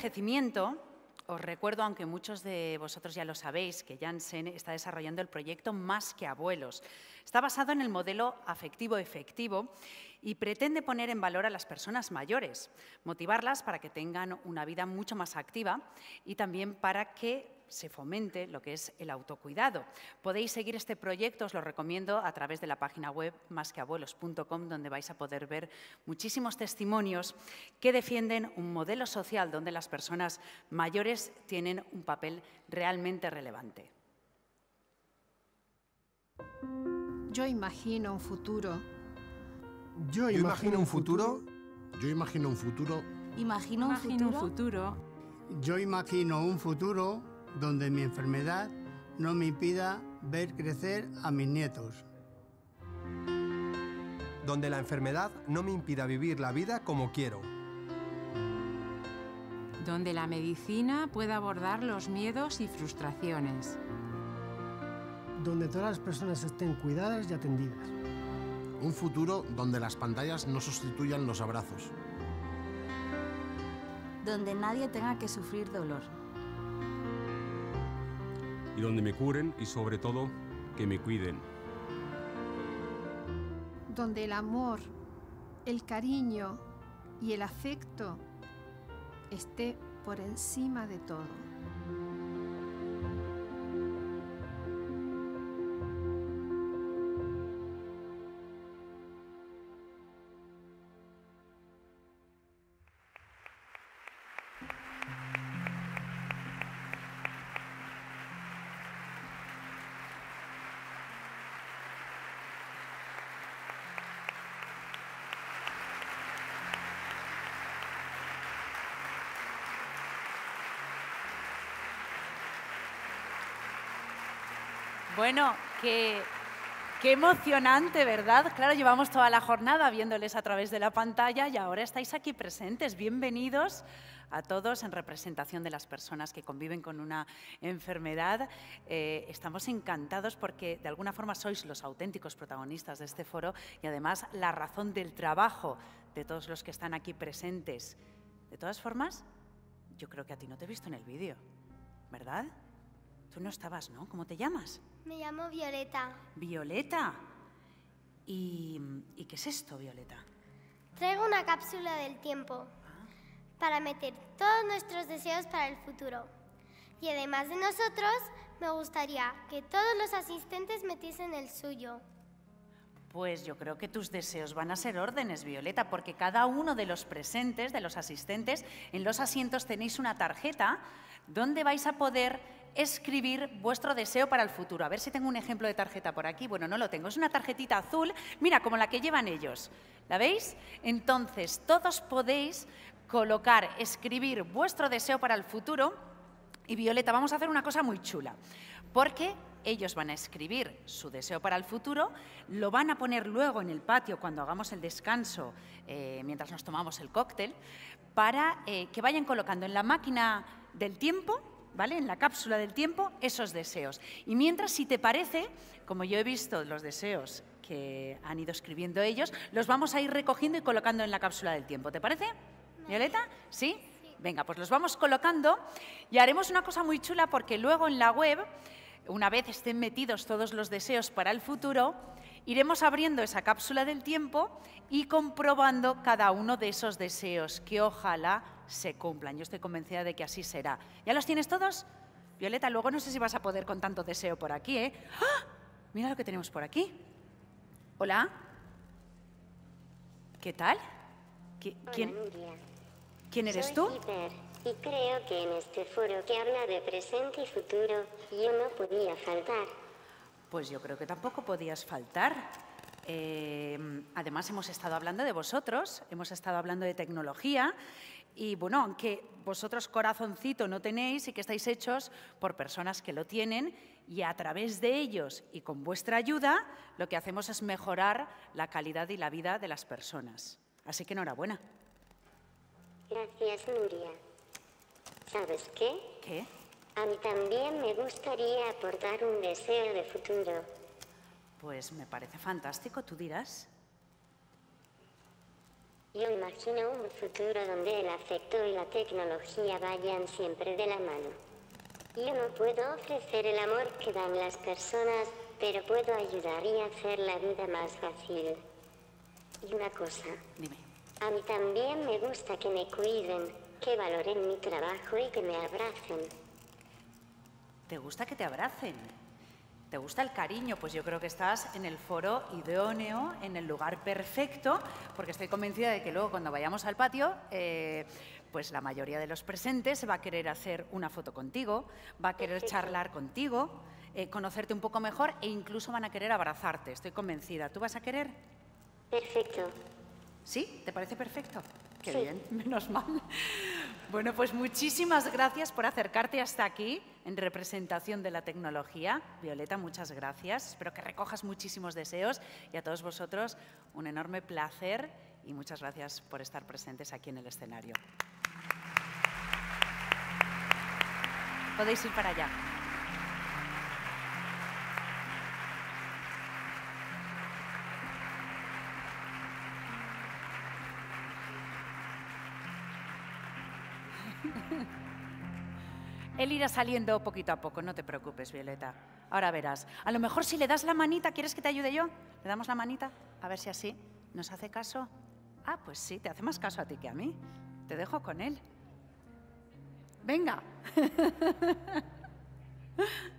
envejecimiento, os recuerdo, aunque muchos de vosotros ya lo sabéis, que Janssen está desarrollando el proyecto Más que Abuelos. Está basado en el modelo afectivo-efectivo y pretende poner en valor a las personas mayores, motivarlas para que tengan una vida mucho más activa y también para que se fomente lo que es el autocuidado. Podéis seguir este proyecto, os lo recomiendo, a través de la página web masqueabuelos.com, donde vais a poder ver muchísimos testimonios que defienden un modelo social donde las personas mayores tienen un papel realmente relevante. Yo imagino un futuro. Yo imagino un futuro. Yo imagino un futuro. Imagino un futuro. Yo imagino un futuro donde mi enfermedad no me impida ver crecer a mis nietos. Donde la enfermedad no me impida vivir la vida como quiero. Donde la medicina pueda abordar los miedos y frustraciones. Donde todas las personas estén cuidadas y atendidas. Un futuro donde las pantallas no sustituyan los abrazos. Donde nadie tenga que sufrir dolor. Y donde me curen y, sobre todo, que me cuiden. Donde el amor, el cariño y el afecto esté por encima de todo. Bueno, qué emocionante, ¿verdad? Claro, llevamos toda la jornada viéndoles a través de la pantalla y ahora estáis aquí presentes. Bienvenidos a todos en representación de las personas que conviven con una enfermedad. Estamos encantados porque de alguna forma sois los auténticos protagonistas de este foro y además la razón del trabajo de todos los que están aquí presentes. De todas formas, yo creo que a ti no te he visto en el vídeo, ¿verdad? Tú no estabas, ¿no? ¿Cómo te llamas? Me llamo Violeta. ¿Violeta? ¿Y qué es esto, Violeta? Traigo una cápsula del tiempo para meter todos nuestros deseos para el futuro. Y además de nosotros, me gustaría que todos los asistentes metiesen el suyo. Pues yo creo que tus deseos van a ser órdenes, Violeta, porque cada uno de los presentes, de los asistentes, en los asientos tenéis una tarjeta donde vais a poder escribir vuestro deseo para el futuro. A ver si tengo un ejemplo de tarjeta por aquí. Bueno, no lo tengo. Es una tarjetita azul, mira, como la que llevan ellos. ¿La veis? Entonces, todos podéis colocar, escribir vuestro deseo para el futuro. Y Violeta, vamos a hacer una cosa muy chula, porque ellos van a escribir su deseo para el futuro, lo van a poner luego en el patio cuando hagamos el descanso, mientras nos tomamos el cóctel, para que vayan colocando en la máquina del tiempo, ¿vale?, en la cápsula del tiempo, esos deseos. Y mientras, si te parece, como yo he visto los deseos que han ido escribiendo ellos, los vamos a ir recogiendo y colocando en la cápsula del tiempo. ¿Te parece, Violeta? ¿Sí? Venga, pues los vamos colocando y haremos una cosa muy chula porque luego en la web, una vez estén metidos todos los deseos para el futuro, iremos abriendo esa cápsula del tiempo y comprobando cada uno de esos deseos que ojalá se cumplan. Yo estoy convencida de que así será. ¿Ya los tienes todos? Violeta, luego no sé si vas a poder con tanto deseo por aquí, ¿eh? ¡Ah! Mira lo que tenemos por aquí. Hola. ¿Qué tal? ¿Quién eres tú? Soy Hiper, y creo que en este foro que habla de presente y futuro, yo no podía faltar. Pues yo creo que tampoco podías faltar. Además, hemos estado hablando de vosotros, hemos estado hablando de tecnología y, bueno, aunque vosotros corazoncito no tenéis y que estáis hechos por personas que lo tienen y a través de ellos y con vuestra ayuda, lo que hacemos es mejorar la calidad y la vida de las personas. Así que enhorabuena. Gracias, Nuria. ¿Sabes qué? ¿Qué? A mí también me gustaría aportar un deseo de futuro. Pues me parece fantástico, tú dirás. Yo imagino un futuro donde el afecto y la tecnología vayan siempre de la mano. Yo no puedo ofrecer el amor que dan las personas, pero puedo ayudar y hacer la vida más fácil. Y una cosa. Dime. A mí también me gusta que me cuiden, que valoren mi trabajo y que me abracen. ¿Te gusta que te abracen? ¿Te gusta el cariño? Pues yo creo que estás en el foro idóneo, en el lugar perfecto, porque estoy convencida de que luego cuando vayamos al patio, pues la mayoría de los presentes va a querer hacer una foto contigo, va a querer charlar contigo, conocerte un poco mejor e incluso van a querer abrazarte. Estoy convencida. ¿Tú vas a querer? Perfecto. ¿Sí? ¿Te parece perfecto? Qué Sí. bien, menos mal. Bueno, pues muchísimas gracias por acercarte hasta aquí en representación de la tecnología. Violeta, muchas gracias. Espero que recojas muchísimos deseos y a todos vosotros un enorme placer y muchas gracias por estar presentes aquí en el escenario. Podéis ir para allá. Él irá saliendo poquito a poco, no te preocupes, Violeta. Ahora verás. A lo mejor si le das la manita, ¿quieres que te ayude yo? ¿Le damos la manita? A ver si así nos hace caso. Ah, pues sí, te hace más caso a ti que a mí. Te dejo con él. Venga.